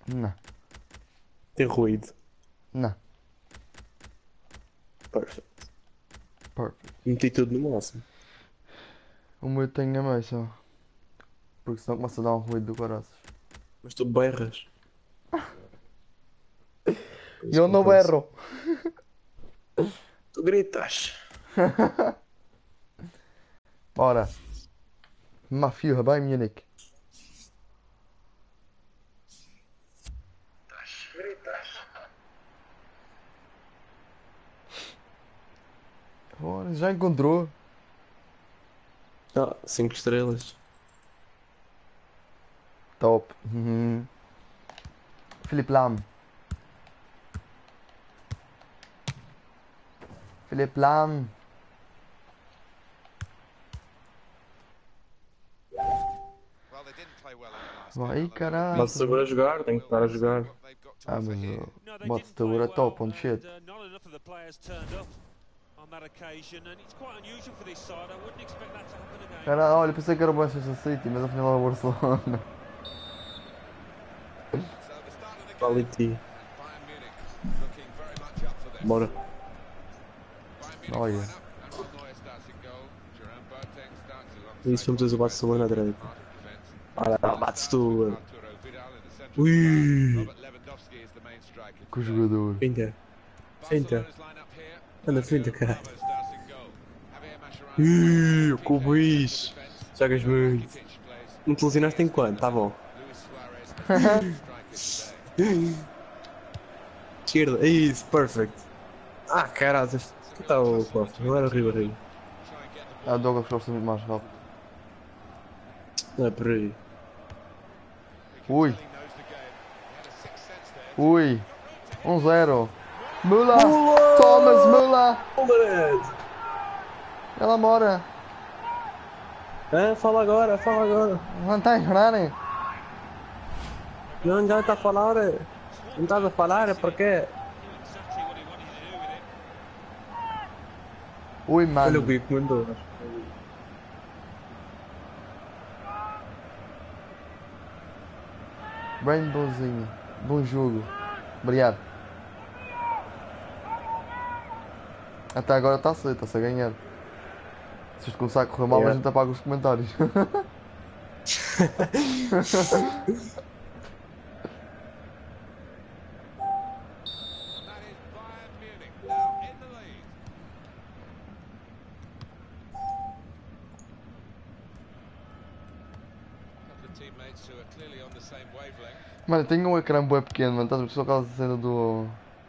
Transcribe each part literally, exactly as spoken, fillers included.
Não, Tem ruído. não. Perfeito. Perfect. Meti tudo no máximo. O meu tem a mais só. Porque senão começa a dar um ruído do caraças. Mas tu berras. É E isso eu que não acontece. berro. Tu gritas. Ora, Mafia, Bayern Munich. Gritas. Ora, já encontrou. Ah, cinco estrelas. Top. Uhum. Filipe Lam. Filipe Lam. Vai, caraças. Badstuber a jogar, tem que estar a jogar. Ah, mas o Badstuber é top, on shit. Cara, olha, pensei que era o Manchester City, mas afinal é o Barcelona. Quality. Bora. Olha. Isso vamos fazer o Badstuber na direita. Olha lá, Badstuber. Ui. Que jogador. Finta. Finta. Anda, finta, caralho. Ui, como isso? Jogas muito. Não te lesionaste em quanto? Tá bom. Esquerda. Isso, perfect. Ah, caralho. Que tá o Costa? Não era o Ribeirinho. A Douglas gosta muito mais rápido. Não é por aí. Ui. Ui. um zero. Müller. Thomas Pula! Müller. Ela mora. É, fala agora, fala agora. Não está a chorar, hein? Não já está a falar. Não estás a falar, é porque. Ui, Olha o mano. bico, mandou. Rainbowzinho. Bom jogo. Obrigado. Até agora está-se, está-se a ganhar. Se isto começar a correr mal, a Yeah. gente apaga os comentários. Mano, tenho um ecrã bué pequeno, mano. Estás a ver só aquela cena do.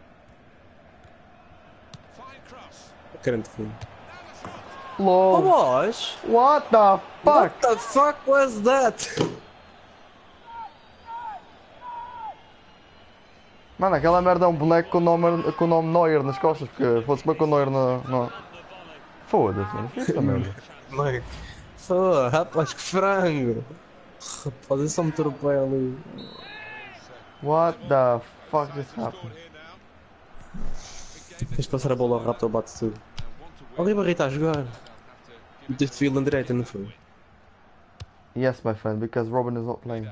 Grande filho. Oh, LOL. boys! What the fuck? What the fuck was that? Mano, aquela merda é um boneco com o nome, com o nome Neuer nas costas, porque fosse bem com o Neuer na. na... Foda-se, mano. Fiz essa merda. Mãe. Pô, rapaz, que frango! Rapaz, eu só me tropei ali. What the fuck just happened? Tens de passar a bola ao Raptor, bate tudo. O Ribeirinho está a jogar. Meteste fila na direita, não foi? Yes, my friend, because Robin is not playing.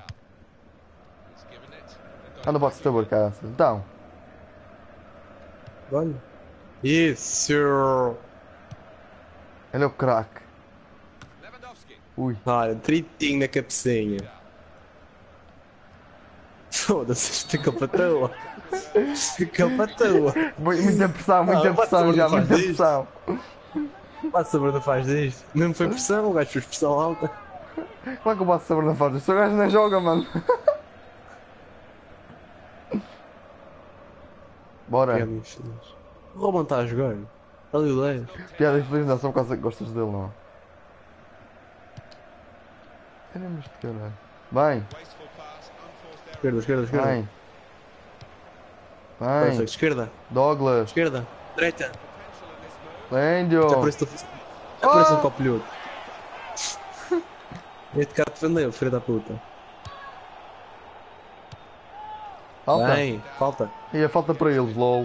Anda, Badstuber, cara. Então. Olha. Isso! Ele é o craque. Ui. Olha, tritinho na cabecinha. Foda-se, isto é capa tua. Isto é capa tua. Muita pressão, muita Ah, o pressão Badstuber já, não faz muita isto. pressão. O Badstuber não faz disto. Mesmo foi pressão, o gajo fez pressão alta. Como é que o Badstuber não faz? O seu gajo nem joga, mano. Bora. Piada infeliz. O Roman está a jogar. Está ali o dez. Piada infeliz não, só por causa que gostas dele, não. Queremos de caralho. Bem, Esquerda, esquerda, esquerda. bem. Perfeito. Bem. Esquerda, Douglas. esquerda, direita. Lândio. Já parece que já parece um copilhudo. Este cara defendeu, filho da puta. Falta. Bem, falta. E a falta para eles, lol.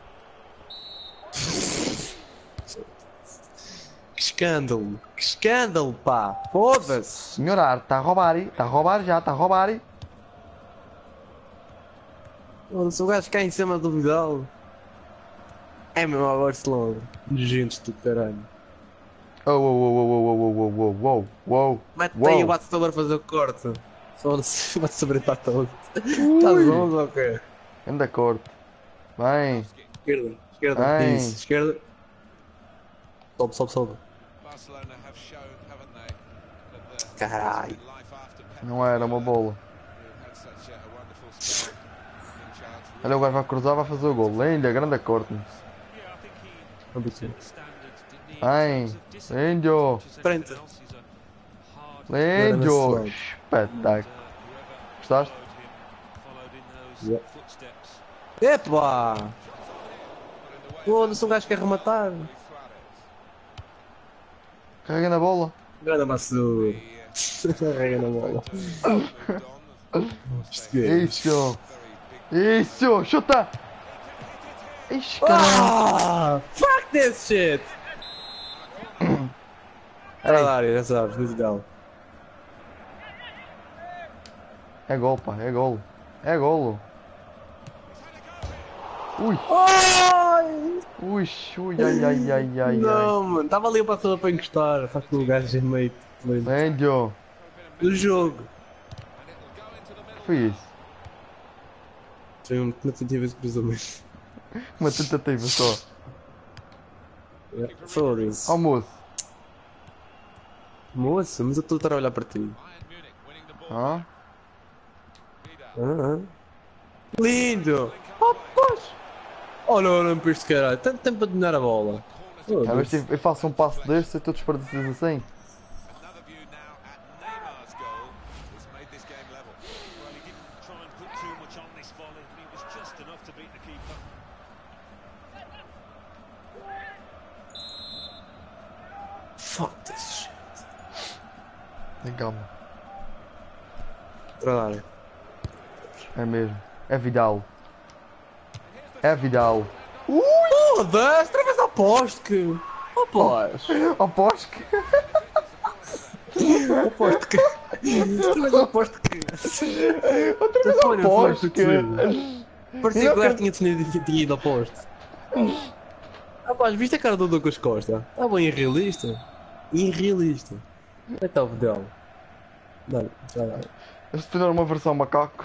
Que escândalo, que escândalo, pá. Foda-se. Senhor Arte, está a roubar aí. Está a roubar já, está a roubar aí. Se o gajo cai em cima do Vidal. É mesmo a Barcelona. Gente do caralho. Oh, oh, oh, oh, oh, oh, oh, oh, oh, oh, Mete oh, aí o wow. Badstuber a fazer o corte. Foda-se, o Badstuber está todo. Estás Ui, onze ou quê? anda corte. Bem, Esquerda, esquerda, isso, bem. esquerda. Sobe, sobe, sobe. Caralho. Não era uma bola. Olha, o gajo vai cruzar, vai fazer o gol. Linda, grande corte. Bem, lindo. Frente. Lindo. Espetáculo. Gostaste? Yeah. Epa! Foda-se, um gajo quer rematar. Carrega na bola. Grande maço. Carrega na bola. Isto que é? Isso. Isso. Chuta. Ixi, caralho. Ah! Fuck this shit! Era da área, já sabes, muito legal. É gol, pá. É gol. É golo. Ui. Ai! Ui, ui, ai, ai, ai, ai, Não, mano, estava ali o passador para encostar, só que o gajo é meio lento. ai. Lindo. Do jogo. Foi isso. Foi uma tentativa de cruzamento. Uma tentativa só. Foi isso. Almoço. Moça, mas eu estou a estar a olhar para ti. Ah? Ah, ah. Lindo! Oh, pois! Olha, olha para este caralho, tanto tempo a dominar a bola. Oh, A ver se eu faço um passo deste e tu desperdiças assim. Fuck this shit. Legal. Para a área. É mesmo. É Vidal. É Vidal. Foda-se, outra vez ao poste! Rapaz! Aposto que. Aposto que. Outra vez aposto que. Outra vez aposto que. Parecia que o gajo tinha tinha tinha ido ao poste. Rapaz, viste a cara do Douglas Costa? Está bem irrealista. Irrealista. Onde é que está o Vidal? Não, já vai. Eles fizeram uma versão macaco.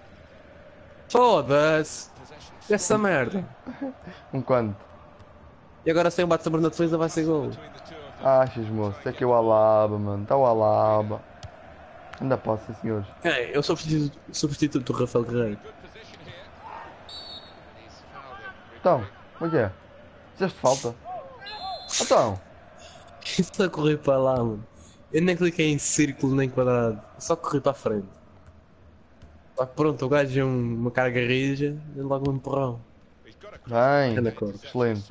Foda-se! Essa merda! Um quanto? E agora sem o bate-sobre na defesa vai ser gol. Achas, moço? É que é o Alaba, mano. Está o Alaba. Ainda passa, senhores. É, eu sou substituto, substituto do Rafael Guerreiro. Então, como é que é? Fizeste falta? Então, Só é correr para lá, mano. Eu nem cliquei em círculo nem quadrado. Eu só corri para a frente. Só que pronto, o gajo é um, uma carga rija e logo um empurrão. bem. Anda, cor. Excelente.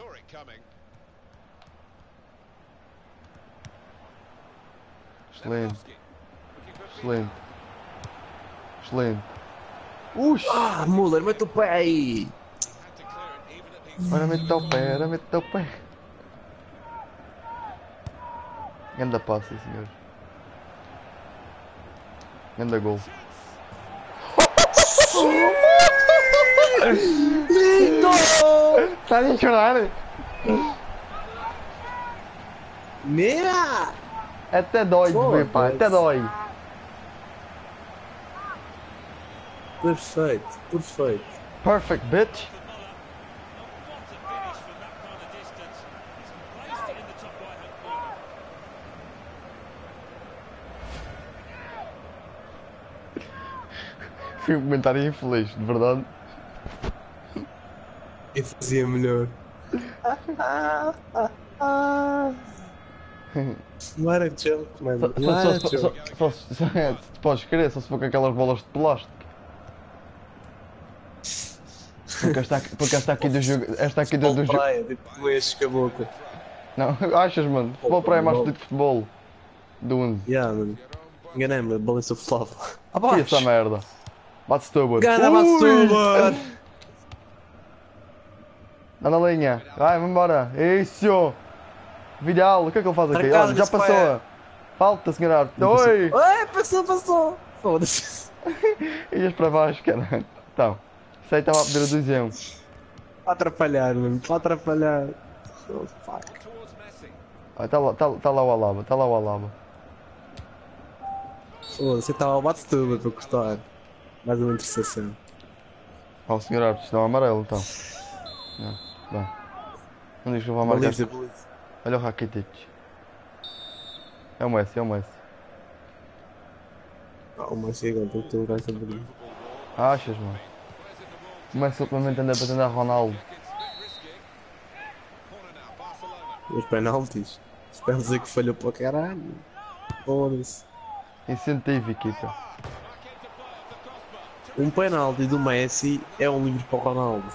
Excelente. Excelente. Excelente. Ux! Ah, Muller, mete o pé aí! Ora, mete o pé, ora, mete o pé. Ganda passa, senhores. Ganda gol. Lindo! Estás a chorar? Mira! Até dói de ver, pá. Até dói. Perfeito, perfeito. Perfect, bitch. Foi um comentário infeliz, de verdade. Eu fazia melhor. Não era joke, mano. Só, Não só, era só, só, joke. só, só, é, tu podes querer, só se for com aquelas bolas de plástico. Porque esta aqui, porque esta aqui do jogo. Esta aqui do, do jogo. Praia, tipo, tu enches com a boca. Não, achas, mano? Futebol praia é mais bonito que futebol. Do onze. Yeah, mano. Enganei-me, bola insuflável. Que Abaixo! essa merda? Badstuber. Gana Ui! Badstuber! Dá na linha. Vai, vamos embora. Isso! Vidal, o que é que ele faz aqui? Marcado Olha, já nesse pé. passou. Falta, senhor árbitro. Oi! Ei, passou, passou! Foda-se. Ias para baixo, cara. Então, Sei, estava a pedir a duzão. Para atrapalhar, mano. Para atrapalhar. Oh, fuck. Está lá, tá, tá lá o Alaba, está lá o Alaba. Oh, você estava ao Badstuber para cortar. Mais uma interseção. Ó, o senhor árbitro, isto não é amarelo então. Não, bem. Não diz que eu vou marcar. Baliza, baliza. Olha o Rakitic. É o Messi, é o Messi. Ah, o Messi agora tem que ter um gajo também. Achas, mano? O Messi ultimamente anda para tentar Ronaldo. Os penaltis. Espero dizer que falhou para caralho. Foda-se. Incentivo, equipa. Um penalti do Messi é um livro para o Ronaldo.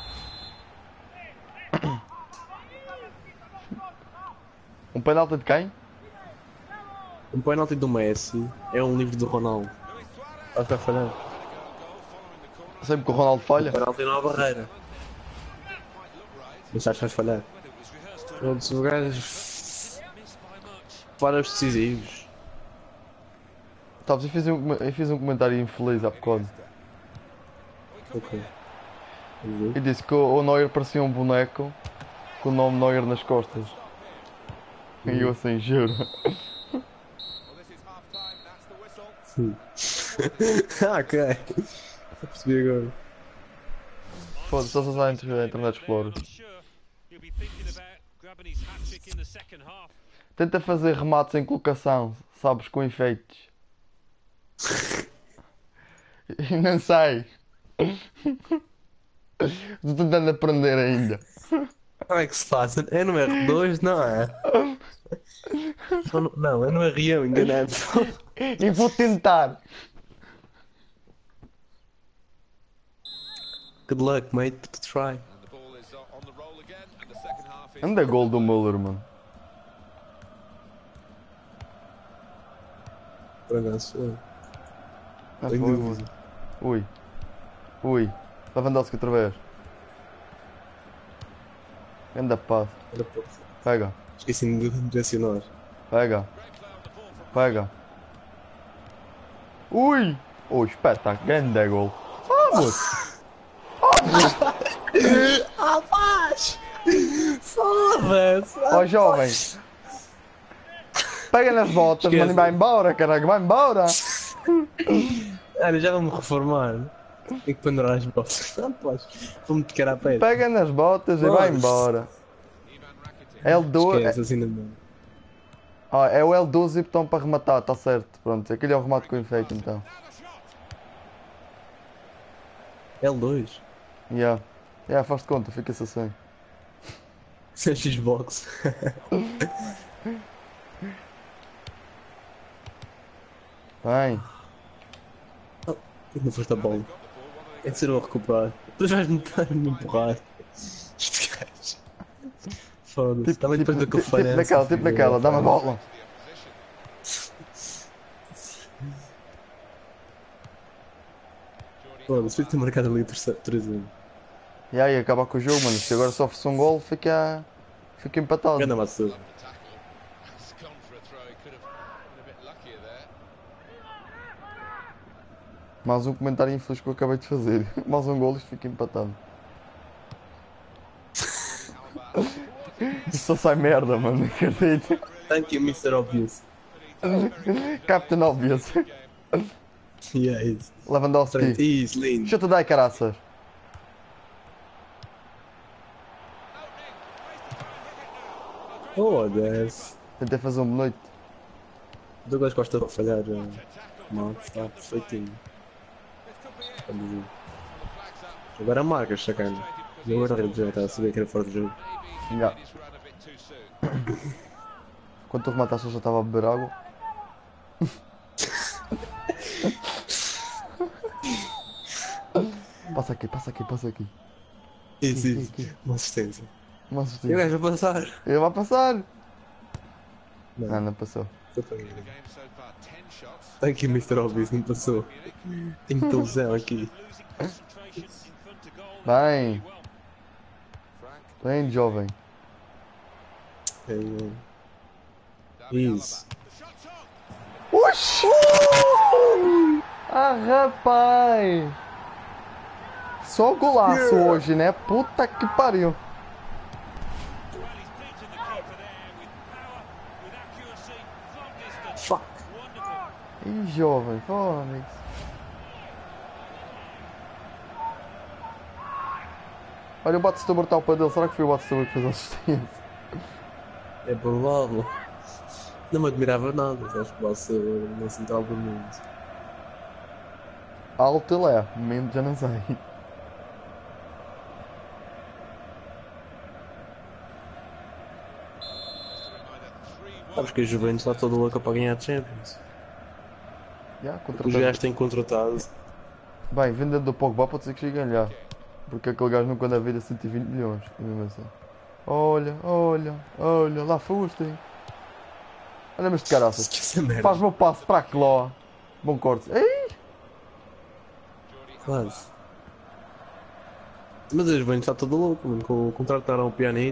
Um penalti de quem? Um penalti do Messi é um livro do Ronaldo. Vai ficar falhando. Sempre que o Ronaldo Um falha. penalti não há barreira. Mas sabes que vais falhar. Todos os gajos. Para os decisivos. Sabes, eu fiz um, eu fiz um comentário infeliz há bocado. Ok. E disse que o, o Neuer parecia um boneco com o nome Neuer nas costas. E eu assim, juro. Ah, ok. Já percebi agora. Foda-se, só se usar a Internet Explorer. Tenta fazer remates em colocação, sabes, com efeitos. E não sai. Estou tentando aprender ainda. Como é que se faz? É no R dois, não é? Só no- Não, é no R um, enganado. E vou tentar. Good luck, mate. Try. Anda gol do Müller, mano. Por acaso foi. Ah, Tenho foi, dúvida. Ui. Ui. Lewandowski outra vez. Anda passo. Olha, pô. Pega. Esqueci-me de direcionar. Pega. Pega. Ui. Ui, espetáculo. Ganda gol. Vamos. Ah, paz! Foda-se! Ó jovem. Pega nas botas, Esquece. mano, e vai embora, caralho. Vai embora. Olha, já vou-me reformar. Tenho que pendurar as botas. Não, podes. Vou-me tocar à pedra. Pega nas botas e vai Nossa. embora. L doze. Esquece, assim não. Ah, é o L doze e botão para rematar, tá certo. Pronto, aquele é o remate com efeito então. L dois? Yeah. Yeah, faz de conta, fica-se assim. Sem Xbox. Bem. Não foste a bola. É de ser eu a recuperar. Depois vais-me me empurrar. Este gajo. Foda-se. Tipo, Também tipo, depois da tipo, tipo conferência. naquela, tipo naquela, dá-me a bola. Foda-se, fica ter marcado ali três a um. E aí, acaba com o jogo, mano. Se agora sofre-se um gol, fica. Fica empatado. Ganda Badstuber. Mais um comentário infeliz que eu acabei de fazer. Mais um gol e isto fica empatado. Isto só sai merda, mano. Acredito. Thank you, mister Obvious. Captain Obvious. Yeah, isso. Lewandowski. Isso, lindo. Chuta daí, caraças. Foda-se. Tentei fazer um boa noite. O Douglas gosta de falhar. eh, Não, está perfeitinho. Agora marcas, sacana. Eu agora já está a saber que era fora do jogo. Já. Quando tu remataste eu já estava a beber água. Passa aqui, passa aqui, passa aqui. Isso, Aqui, isso. aqui. Uma assistência. Uma E o assistência. gajo vai passar. Ele vai passar. Não, Não, não passou. estou para mim. Thank you, mister Obvious, não passou. Tenho televisão aqui. Bem. Bem, jovem. É, é. Isso. Oxi! Ah, rapaz! Só golaço hoje, né? Puta que pariu. Fuck. Ih, jovem, fónix. Olha, o Badstuber está ao pé dele. Será que foi o Badstuber que fez a assistência? É provável. Não me admirava nada, acho que vai ser na central do mundo. Alto ele é, momento já não sei. Sabes que a Juventus está toda louca para ganhar a Champions. Yeah, Os contratado. gajos têm contratado. Bem, vendendo do Pogba pode ser que chegue a ganhar. Porque aquele gajo nunca na vida cento e vinte milhões. Mesmo assim. Olha, olha, olha, lá foste. Olha-me este caraças. Esquece a merda. Faz meu passo para aqui lá. Bom corte. Ei! Quase. Mas a Juventus está toda louca, mano. Com- Contrataram o Pjanic.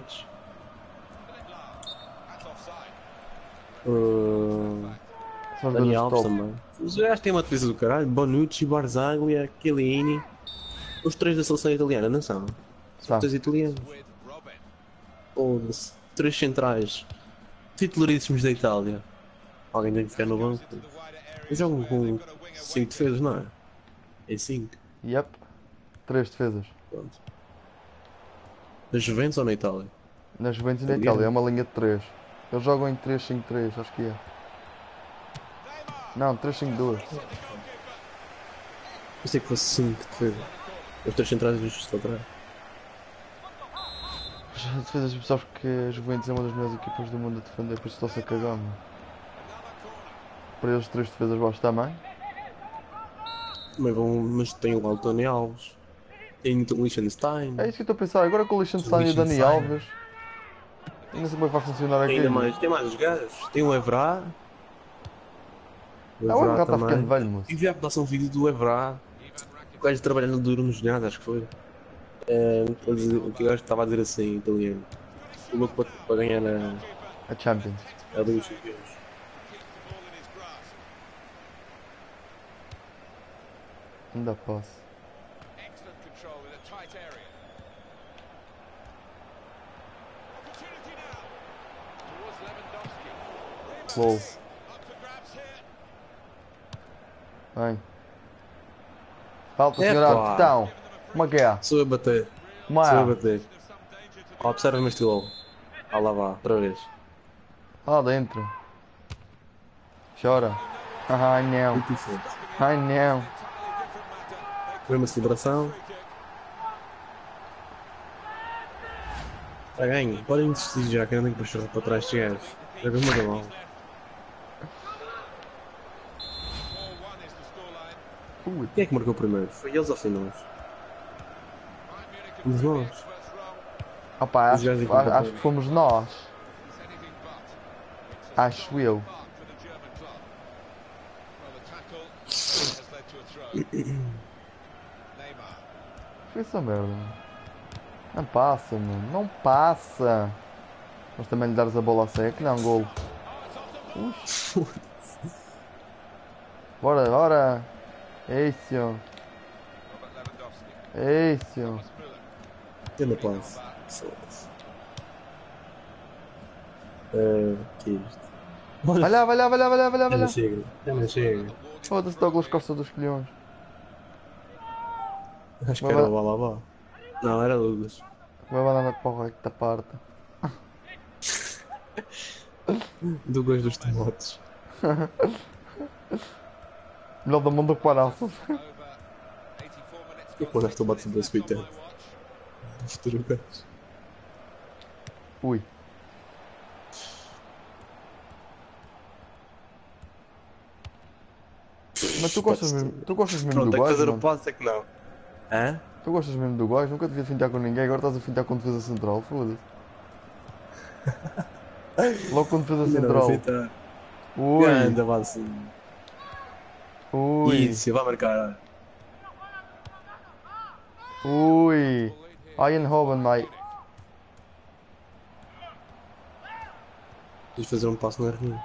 Uh, São os Dani gajos Alves top. também. Os gajos têm uma defesa do caralho. Bonucci, Barzaglia, Chiellini. Os três da seleção italiana, não são? São Tá. três italianos. Foda-se. Três centrais. Titularíssimos da Itália. Alguém tem que ficar no banco. Eles jogam com cinco defesas, não é? É cinco. Yep. Três defesas. Pronto. Na Juventus ou na Itália? Na Juventus e na Italiano. Itália. É uma linha de três. Eles jogam em três cinco três, acho que é. Não, três cinco dois. Pensei que fosse cinco defesas. Os três centrais e os justos atrás. As defesas, sabes que a Juventus é uma das melhores equipas do mundo a defender, por isso estão-se a cagar, mano. Para eles, três defesas baixo também. Mas, vão, mas tem o Altoni Alves. Tem o Liechtenstein. É isso que eu estou a pensar. Agora com o Liechtenstein e o Dani Liechtenstein. Alves. Eu não sei como é que vai funcionar aqui. Ainda mais, tem mais os gajos. Tem o Evra. O Ah, o Evra está ficando velho, moço. E vi a dar um vídeo do Evra. O gajo trabalhando duro nos nada, acho que foi. É, a dizer- o que o gajo estava a dizer assim em italiano. O louco para, para ganhar a, A Champions. a Liga dos Campeões. Ainda posso. Uou. Bem. Falta, Epá. senhor capitão. Como é que é? Sou eu a bater. Como Sou eu a é? bater. Oh, observa-me este gol. Ah lá vá, outra vez. Lá dentro. Chora. Ai não. Muito diferente. Ai não. Mesma celebração. Está ganho. Podem desistir já, que eu não tenho que puxar para trás de gajos. Já vi uma mal. Ui. Quem é que marcou primeiro? Foi eles ou foi nós? Fomos nós. Opa, Os acho, gajos que- em acho que fomos nós. Acho eu. Foi essa merda, mano. Não passa, mano. Não passa. Mas também lhe dares a bola a sério, que não é um golo. Ux. Bora, bora. É isso. É isso. Ainda passo. Foda-se. Eh, que é isto? Vai lá, vai lá, vai lá, vai lá, vai lá, vai Ainda lá. chega. Ainda chega. Foda-se, Douglas Costa dos Colhões. Acho que Vai era lá. o Balabá. Não, era Douglas. Vai lá na porra da parte. Douglas dos tomates. Melhor da mão do Paraças. E quando estou batendo desse coitado? Futuro gajo. Ui. Mas tu gostas mesmo, tu gostas mesmo Pronto, do é que gajo, fazer o mano? passo é que não. Hã? Tu gostas mesmo do gajo? Nunca devia fintar com ninguém, agora estás a fintar com defesa central, foda-se. Logo com defesa Não, central. aceita. Ui, Anda, vá assim. ui, Isso, vai marcar. ui. Ian Hoban, mate. Tens de fazer um passo na rua.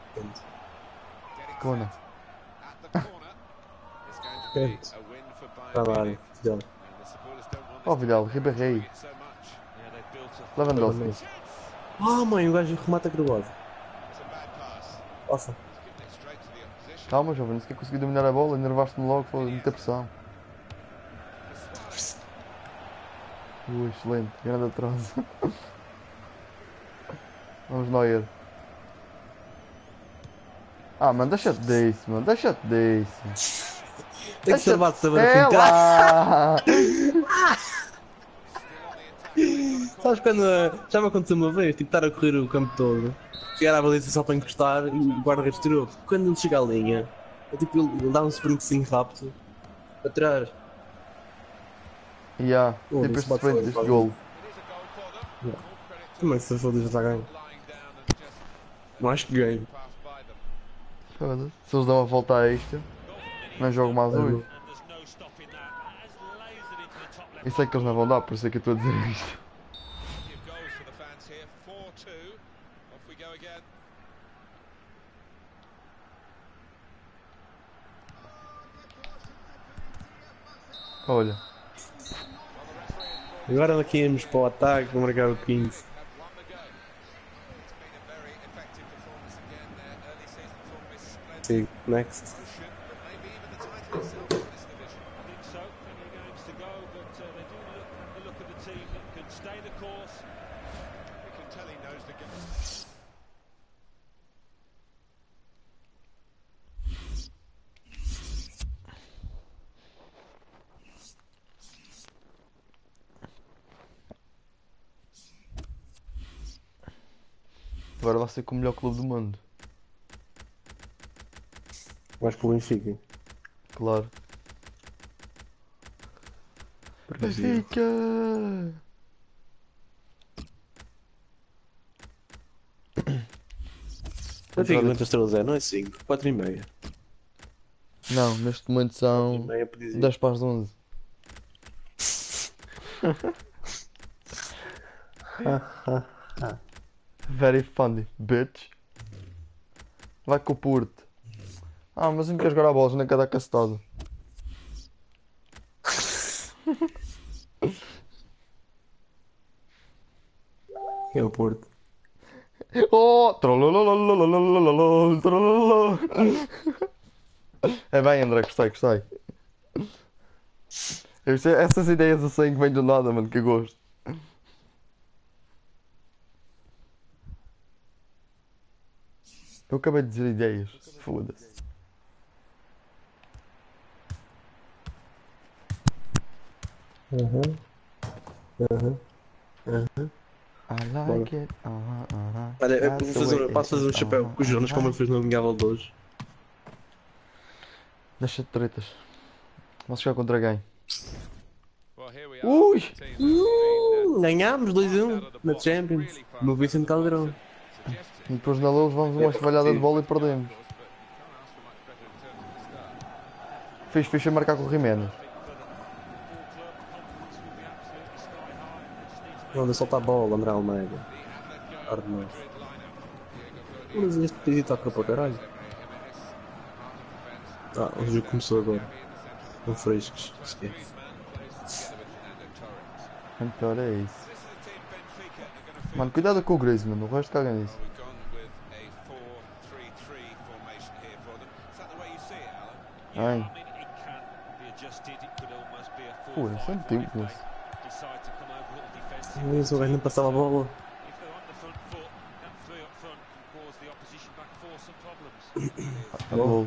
Cona. Pronto. Está na área. Fidel. Oh, Vidal, Ribeirinho. Lewandowski. Ah, mãe, o gajo remata gravado. Nossa. Calma, jovem, não sequer consegui dominar a bola, enervaste-me logo, foi muita pressão. Ui, excelente, grande atraso. Vamos, Neuer. Ah, mano, deixa-te disso, mano, deixa-te disso. Tem que ser Badstuber a É pintar. lá! Sabes quando. eh, Já me aconteceu uma vez, tipo, estar a correr o campo todo, chegar à baliza só para encostar e o guarda-redes tirou. Quando ele chega à linha, é tipo, ele, ele dá um sprintzinho rápido para trás. E yeah, Oh, tipo desse este sprint Badstuber deste faz gol. isso. Yeah. Como é que se for já está ganho? Não acho que ganho. Foda-se. Se eles dão a volta a isto, não jogo mais hoje. Isso é que eles não vão dar, por isso é que eu estou a dizer isto. Olha. Agora aqui íamos para o ataque, vou marcar o quinze. Sim, next. Agora vai ser com o melhor clube do mundo. Vais para o Benfica. Claro. Benfica! Benfica quantas estrelas é? Não é cinco, quatro e meia. Não, neste momento são quatro e meia podia dizer. dez para as onze. Very funny, bitch. Vai com o Porto. Ah, mas não quer jogar a bola, nem quer dar cacetado. É o Porto. Oh! Trolololololololololol, trolololol. É bem, André, gostei, gostei. Eu sei- Essas ideias assim que vêm do nada, mano, que eu gosto. Eu acabei de dizer ideias. Foda-se. Uhum. Uhum. Uhum. I like it. Uh -huh, uh -huh. Olha, eu That's vou the fazer, way eu posso it fazer is. um Uh chapéu -huh, com o Jonas I como ele like. fez no amigável de hoje. Deixa de tretas. Vamos jogar contra quem? Ui! Uh, ganhámos dois a um na Champions. No Vicente Caldeirão. E depois na luz vamos uma esvalhada de bola e perdemos. Fiz, fiz a marcar com o Jiménez. Não, anda soltar a bola, André Almeida. Arde Mas este pedido toca para caralho. Ah, o jogo começou agora. Com frescos. Esquece. Então era isso. Mano, cuidado com o Griezmann, o resto caga nisso. Ai. Pô, isso é um tempo nisso. Isso, o gajo não passava a bola. É gol.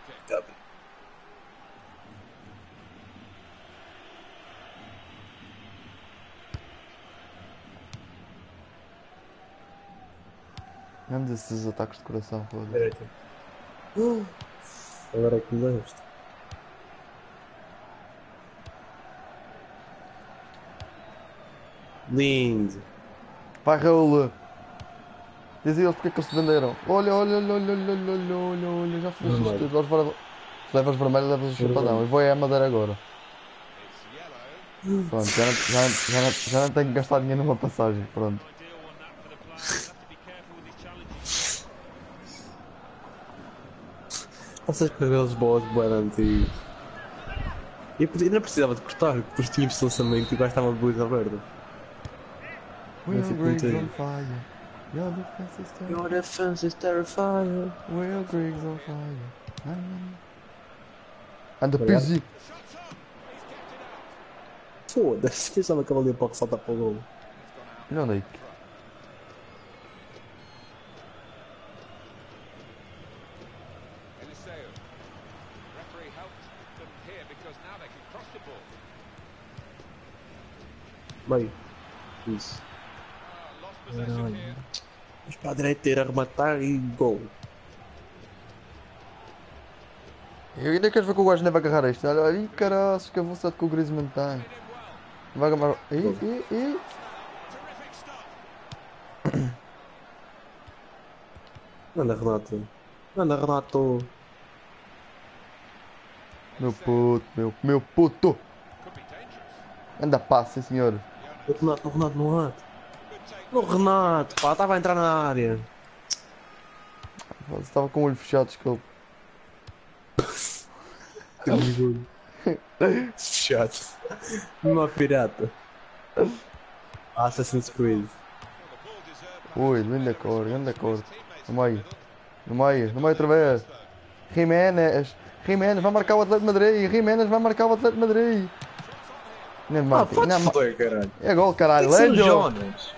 Vamos esses ataques de coração, foda-se. Agora é que me deste. Lindo. Vai, Raul! Diz a eles porque é que eles se venderam. Olha, olha, olha, olha, olha, olha, olha, olha, já fizeste isto tudo. Levas para- Se levas vermelho, levas o chapadão. Eu vou é a Madeira agora. Pronto, já não, já, já, não, já não tenho que gastar dinheiro numa passagem. Pronto. Essas cabelos boas, boas antigos. Eu podia- não precisava de cortar, porque depois tinha esse lançamento e o gajo estava de luz aberta. Não Will fico Griggs muito on aí. fire. Your defense is terrible. Your defense is terrifying. Will Griggs on fire. Na, na, na. Anda, Obrigado. Pizzi. Foda-se, pensava que ela ia para saltar para o gol. Olha onde é que. Meio. Isso. Caralho. Mas para a direita ir a rematar e gol. Eu ainda quero ver que o gajo nem vai agarrar isto. Olha, aí caraças, que velocidade que o Griezmann tem. Vai agarrar. Ih, ih, ih. Anda, Renato. Anda, Renato. Meu puto, meu, meu puto. Anda, passa, sim senhor. O Renato, o Renato, no Renato. No Renato, pá, estava a entrar na área. Estava com o olho fechado, desculpa. Fechado. Uma pirata. Assassin's Creed. Ui, linda cor, linda cor. No meio, no meio, no meio outra vez. Jiménez, Jiménez vai marcar o Atlético de Madrid. Jiménez vai marcar o Atlético de Madrid. Não Ah, marca, pode não marca. foder, caralho. É gol, caralho. Tem que ser o Lendo. Jonas.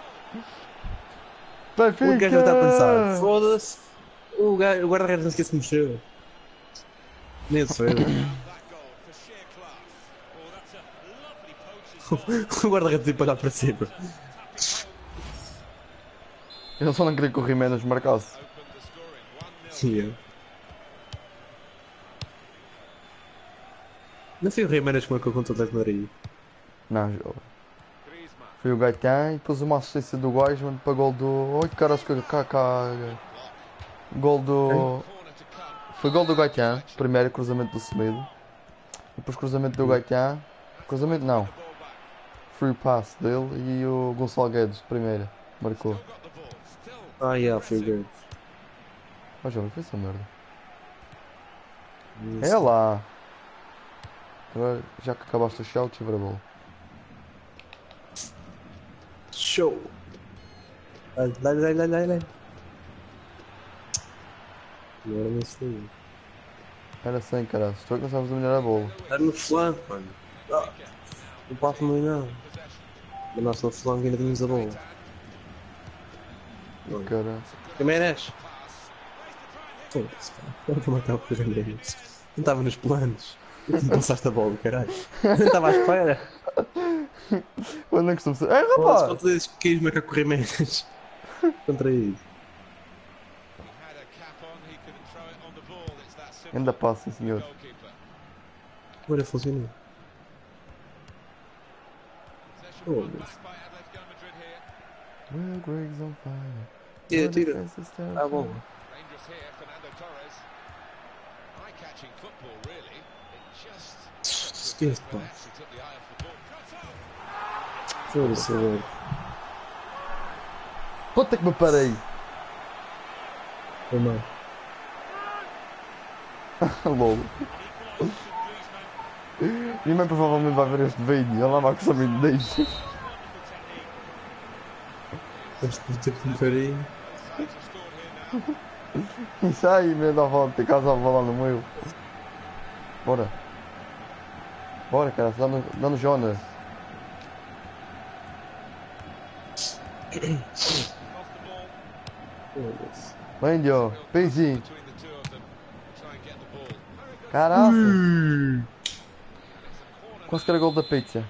O gajo Benfica. está a pensar. Foda-se. O gajo- o guarda-redes não esquece de mexer. Nem sou eu. O guarda-redes ia para olhar para cima. Eu só não queria que o Jiménez marcasse. Sim, é. Não foi o Reimeras que marcou contra o Atlético de Madrid. Não, jo- foi o Gaetan e depois uma assistência do Gaisman para gol do. Oi, caras, que caga. Gol do. Foi gol do Gaetan, primeiro cruzamento do Semedo. Depois cruzamento do Gaetan. Cruzamento não. Free pass dele e o Gonçalo Guedes, primeira. Marcou. Ah, yeah, foi o gol. Ó, jovem, foi essa merda. É lá. Agora, já que acabaste o shout, tive a bola. Show! Dai, dai, dai, dai, dai, dai. Agora não sei. Era sem, caralho. Tu é que não sabes dominar a bola. Era no flanco, mano. Ah, não passo muito não. Mandaste no flanco e ainda tínhamos a bola. Caralho. Jiménez! Foda-se, pá. Agora vou matar o Jiménez. Não estava nos planos. E tu passaste a bola, caralho. Não estava à espera. Eu não costumo ser. Ei, Foda-se, rapaz! quando tu dizes que quis marcar com o Jiménez. Contra isso. Ainda passa, sim, senhor. Olha, funcionou. Foda-se. Will Griggs on fire. Tira, Your tira. defense is Tá bom. terrible. Esquece, pá. Foda-se, agora. Puta que me parei! Foi mal. LOL. Minha mãe provavelmente vai ver este vídeo. Ela vai que só me deixa. Este por ter que me parei. Isso aí, meu da volta. Casa a bola no meio. Bora. Bora, cara. Dá no, dá no Jonas. Foda-se. Bem, Dio. Beijinho. Caraca. Quase que era gol da pizza.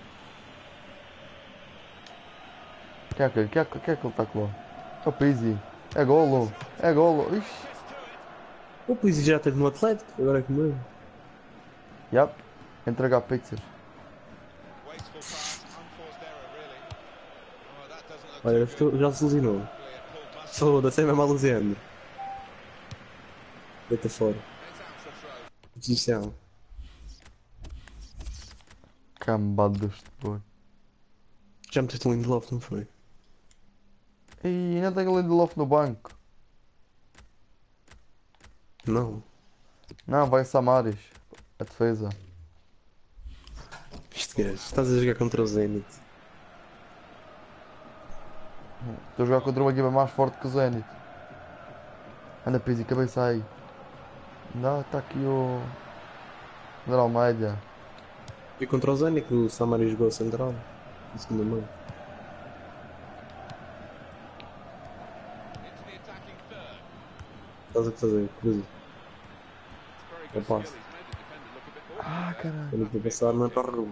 Que é que, que, é, que é que ele está com? É o Pizzi. É golo. É golo. Ixi. O Pizzi já esteve no Atlético, agora é que mesmo. Yep. Entregar pizzas. Olha, estou- já se ilusionou. Foda-se, é mesmo a Luziano. Deita fora. Posição. Cambadas de boi. Já meteste um Lindelof, não foi? E ainda tenho o Lindelof no banco. Não. Não, vai Samaris. A defesa. este gajo? Estás a jogar contra o Zenit. Estou a jogar contra uma equipa mais forte que o Zenit. Anda, Pizzi, cabeça aí. Não, está aqui o. André Almeida. E contra o Zenit que o Samari jogou central. No segundo mão. Estás a fazer, cruza. Eu passo. Ah, caralho. Quando eu passar, não é para a rua.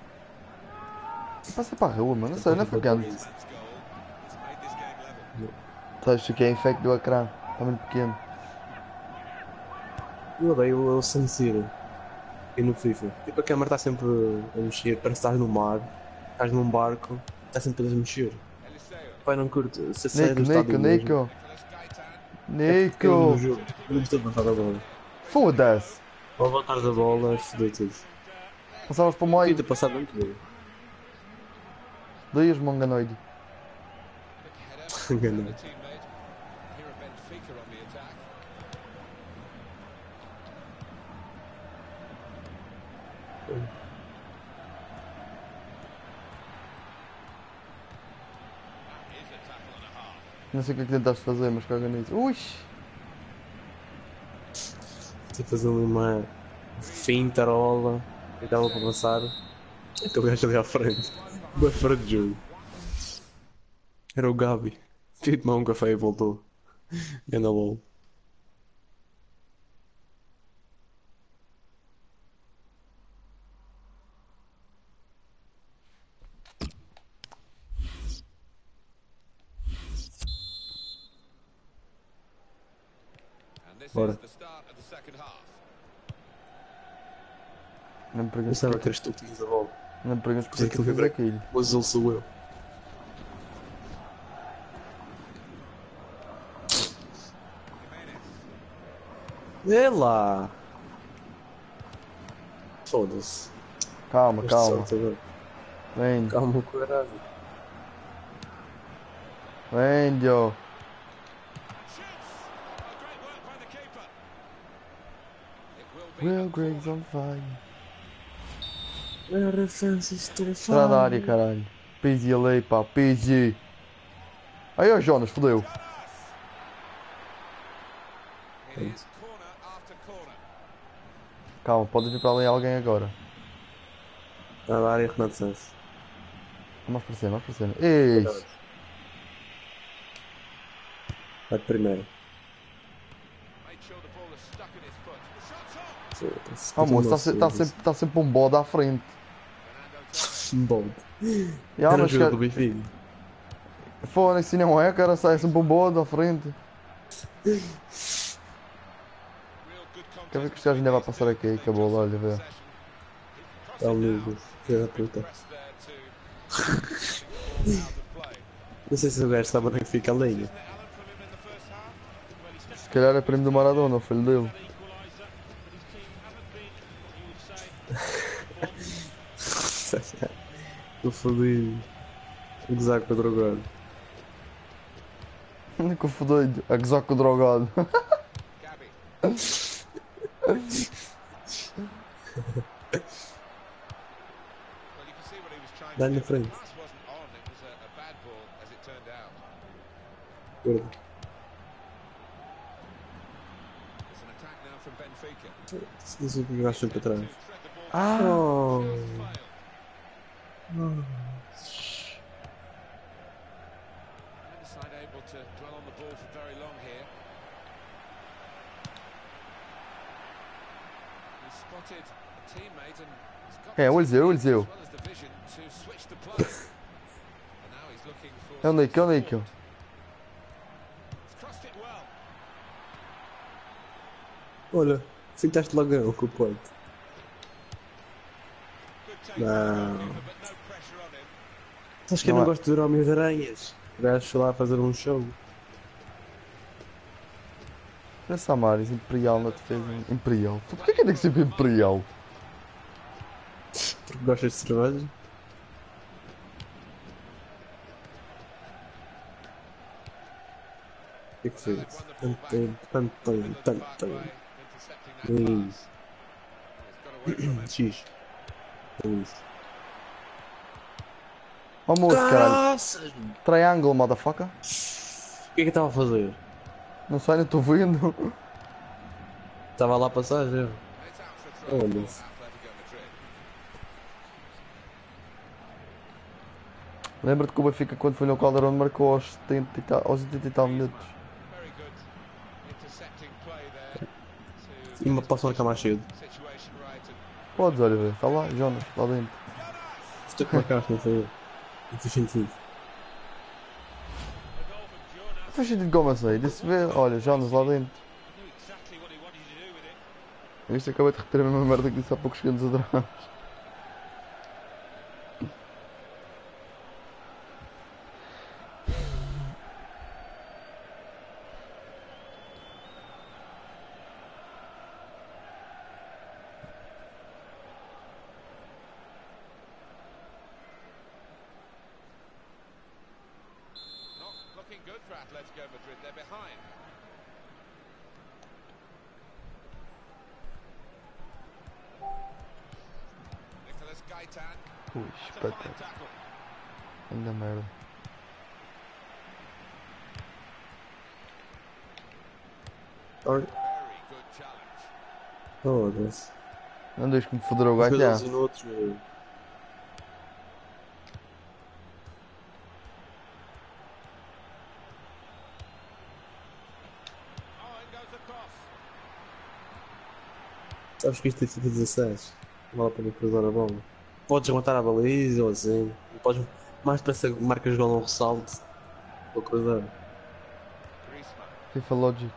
Passa para a rua, mano. Não sei, não foi canto. Sabes, isso aqui é infecto do ecrã. Está muito pequeno. Eu odeio o San Siro. E no FIFA. Tipo, a câmera está sempre a mexer. Parece que estás no mar. Estás num barco. Está sempre a mexer. Pai, não curto. Se é sério, Nico, no estádio Nico, mesmo. Nico. É porque no Nico. jogo. Não estou a levantar da bola. Foda-se. Ao levantar da bola, fodeu tudo. Passavas para o Podia meio. ter passado muito bem. Dias, monganoide. Enganei. Não sei o que é que tentaste fazer, mas caga nisso. Ui! Estou a fazer uma fintarola. E estava para passar. Aquele gajo ali à frente. Boa fora de jogo. Era o Gabi. Fui tomar um café e voltou. Ganda LOL. Bora. Não me perguntes Pensava porque que eras tu que tinhas a bola. não me perguntes Pois porque é que eu aquilo fiz que aquilo. o azul sou eu. É lá. Foda-se. Calma, Este calma. salto agora. Vem, Calma o caralho. vem, Joe. Will Griggs on fire. Era Francis Entrada da área, caralho. Pizzi ali, pá, Pizzi. Aí, ó, Jonas, fodeu. Calma, pode vir para ali alguém agora. Na área, Renato Sanz. Vamos para cima, vamos para cima. Isso. Vai primeiro. Foda-se. Ah, moço, está se, tá Foda-se. sempre, tá sempre um bode à frente. Bom. E, ah, Era o mas jogo que... do Benfica. Foda-se, não é, cara, sai sempre um bode à frente. Quer ver que este gajo ainda vai passar aqui? Acabou, olha, vê. É o Lucas. Filha da puta. Não sei se o gajo estava no Benfica lenha. Se calhar é primo do Maradona, o filho dele. Estou fodido. Vou gozar com o drogado. Que fodendo, a gozar com o drogado. Dá-lhe na frente. Gordo. Se diz o que jogaste sempre para trás. Ah! Oh. Oh. É, o Eliseu, o Eliseu. É o Nico, é o Nico. Olha, fintaste logo com o ponto. Não. Acho que eu Não não é. gosto de ver Homens-Aranhas. O gajo foi lá fazer um show. Olha Samaris, Imperial na defesa. Imperial. Porquê que tem que ser Imperial? Porque gostas de cerveja? O que é que fez? Tanto, tanto, tanto. Isso. X. É isso. Oh moço, caralho. Caraças! Triangle, motherfucker. O que é que eu estava a fazer? Não sei, não estou vendo. Estava lá a passar já. Olha-se. Lembra-te que o Benfica, quando foi no Caldeirão, marcou aos setenta e tal, aos oitenta e tal minutos. E me posso marcar mais cedo. Podes, olha, ver. Está lá, Jonas, lá dentro. Se tu que marcaste, não foi eu. Não fez sentido. Faz sentido como assim? Disse ver, olha, Jonas, lá dentro. Isto acabei de repetir a mesma merda que disse há poucos segundos atrás. Ui, espetáculo. Ainda merda. Olha. Foda-se. Não deixes que me foder o Os gato, já. jogadores inúteis, meu. Sabes que isto tem sido dezasseis. Não vale a pena cruzar a bola. Podes levantar a baliza ou assim. Podes mais depressa marcas gol num ressalto. Vou cruzar. FIFA Logic.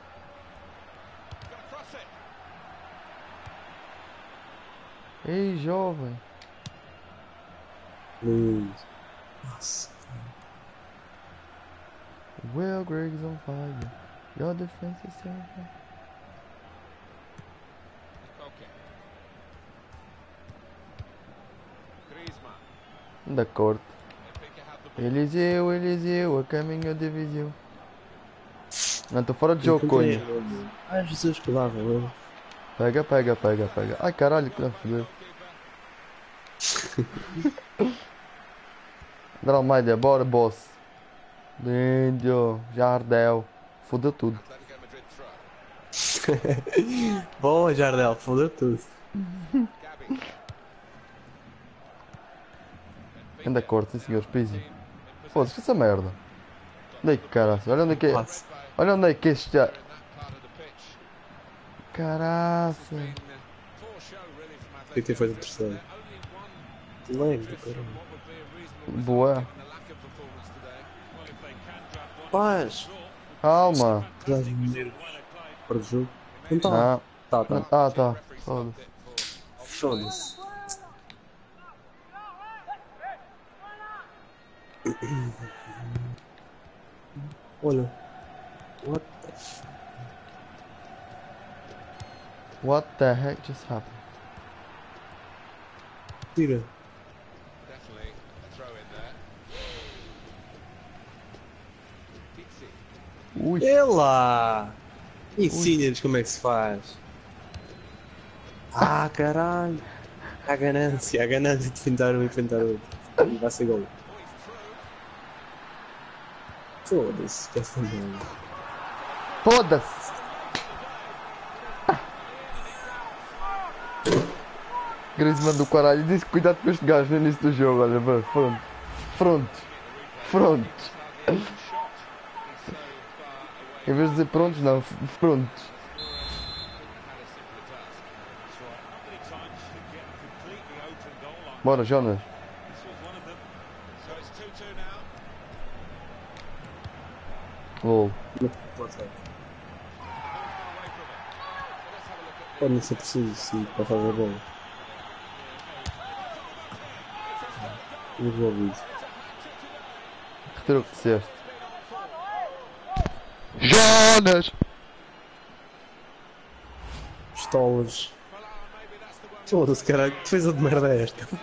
Ei, jovem. Lindo. Nossa. Well, Greg's on fire. Your defense is terrible. Da corte. Eliseu, Eliseu, a caminho de Viseu. Não, estou fora de jogo, Encontrei conha. a bola. Ai, Jesus, que dava, meu. Pega, pega, pega, pega. Ai caralho, que não fodeu. André Almeida, bora, boss. Lindo, Jardel. Fodeu tudo. Boa, Jardel, fodeu tudo. Anda corte, sim senhores, pise. Foda-se, que essa merda. Onde é que caralho? Olha onde é que é. Passe. Olha onde é que este já. Caraca. O que é que tem feito o terceiro? Lembro, caramba. Boa. Paz! Calma. Já vi mineiro. Para o jogo. Não tá. Não. Tá, Não. tá. Ah, tá. Foda-se. Foda-se. Olha. What the f... What the heck just happened? Tira. Ui. Ela! Ensina-lhes como é que se faz. Ah, caralho. A ganância, a ganância de pintar um e pintar outro. E vai ser gol. Foda-se, que essa merda. Foda-se. Griezmann do caralho. Disse cuidado com este gajo no início do jogo. Olha, vai. Pronto. Pronto. Pronto. Em vez de dizer prontos, não. Prontos. Bora, Jonas. Gol. Pode não ser preciso, sim, para fazer a bola. Resolvido. Retira o que disseste. Jonas! Pistolas. Foda-se, caralho, que defesa de merda é esta?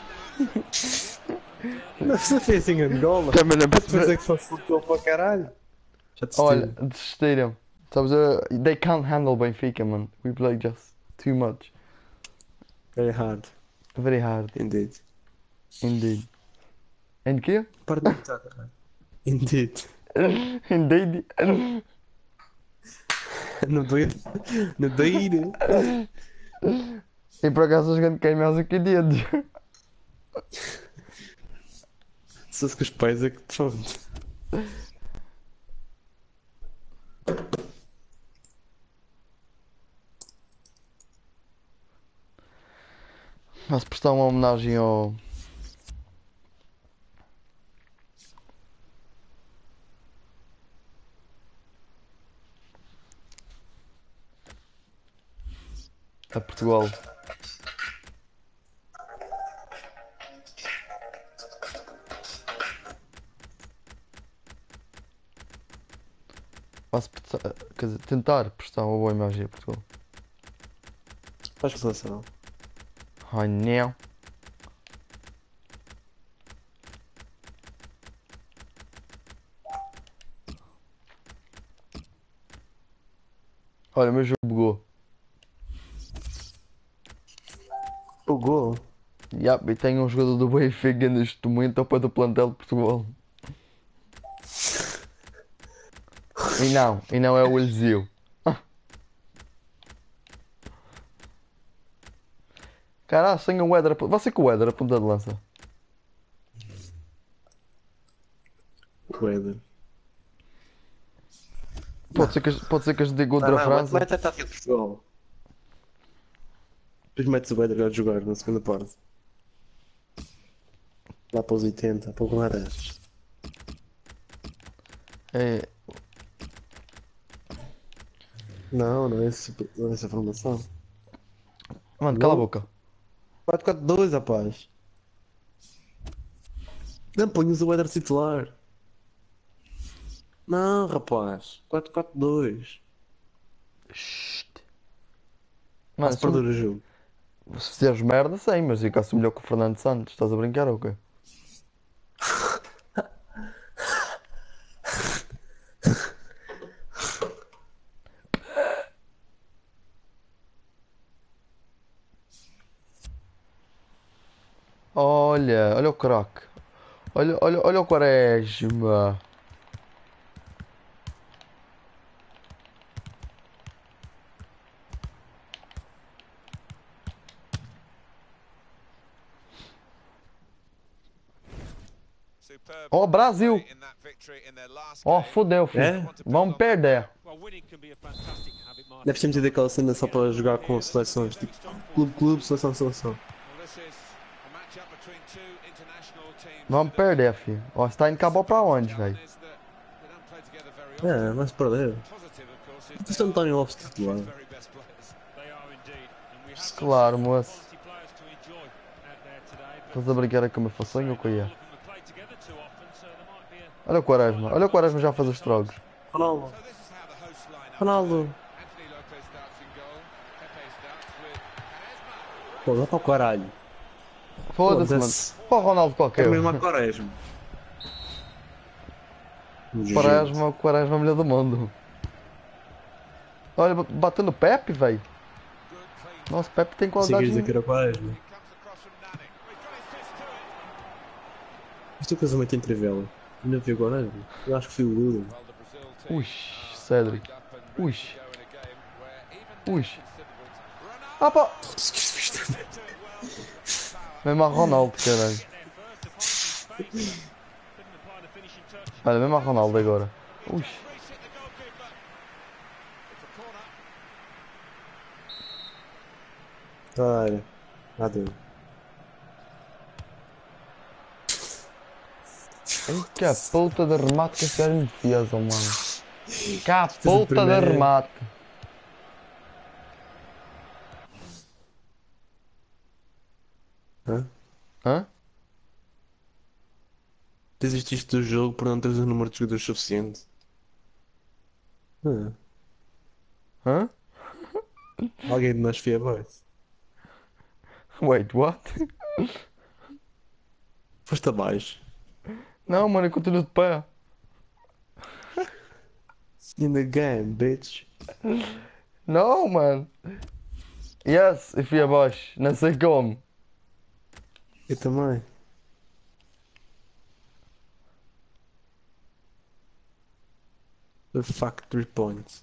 Não se fez assim Angola. Também não Depois percebi. é que facilitou para caralho. Já te Olha, estive. desistiram. Sabes, uh, they can't handle Benfica, man. We play just too much. Very hard, Very hard, indeed. indeed. Em quê? Para de imitar, caralho. Indeed. Indeed. Não estou a ir. Não estou a ir. E por acaso jogando quem mais aqui dedos. Se fosse com os pais é que pronto. Mas prestar uma homenagem ao. A Portugal. Faço prestar, quer dizer, tentar prestar uma boa imagem a Portugal. Faz seleção. Ai não. Olha, o meu jogo bugou. O gol? Yap, e tem um jogador do Benfica neste momento ao pé do plantel de Portugal. E não, e não é o Eliseu. Caralho, sem o Éder. a- Você com o Éder a ponta de lança. O Éder. Pode ser que, a- pode ser que a gente diga Não, outra não, frase. mete a tática de Portugal. Depois metes o Éder a jogar na segunda parte. Lá para os oitenta, para o Guardas. É, Não, não é, esse, não é essa formação. mano, cala a Não? boca. quatro quatro dois, rapaz. Não ponhas o Éder titular. Não, rapaz. quatro quatro dois. Shhh. Mano, Posso se, um- perder o jogo. se fizeres merda, sei, mas eu caço melhor que o Fernando Santos. Estás a brincar ou quê? Olha, olha o craque. Olha, olha, olha o Quaresma. Ó, Brasil. Ó, fodeu, filho. É? Vamos perder. Deve ter metido aquela cena só para jogar com seleções. Tipo, clube, clube, seleção, seleção. Vamos perder, filho. Ó, você tá indo cabal pra onde, velho? É, mas perdeu. Isto não está em off titular. Claro, moço. Estás a brincar com a minha façanha ou com a é? Olha o Quaresma. Olha o Quaresma já a fazer estragos. Ronaldo. Ronaldo. Pô, dá para o caralho. Foda-se, mano. Foda-se. Pô, Ronaldo É qualquer. mesmo a Quaresma. Quaresma, o Quaresma é o melhor do mundo. Olha, batendo o Pepe, velho. Nossa, o Pepe tem Pensei que qualidade. ias dizer que era Quaresma. Isto é o casamento entre vela. Ainda vi agora, né? Eu acho que fui o Lula. Ui, Cédric. Ui. Ui. Ah, pá. Mesmo a Ronaldo, caralho. Olha, mesmo a Ronaldo agora. Ui. Olha. Nada. Ai, que a puta de remate que esse gajo me fez, oh, mano. Que a Fez o puta de primeiro. remate. Hã? Hã? Desististe do jogo por não teres o número de jogadores suficiente. Hã? Hã? Alguém de nós foi abaixo. Wait, what? Foste abaixo. Não, mano, eu continuo de pé. In the game, bitch. Não, mano. Yes, eu fui abaixo. Não sei como. Eu também. The fuck, three points.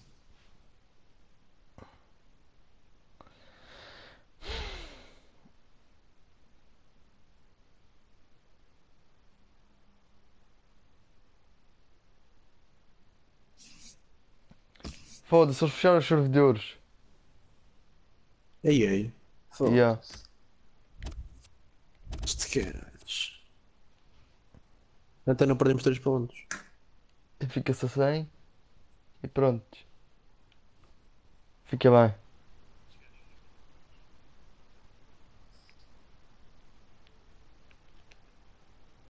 Foda-se, eles fecharam os servidores. Ei, ei. Yeah. Foda-se. Este gajo. Então não perdemos três pontos. Fica-se a cem e pronto. Fica bem.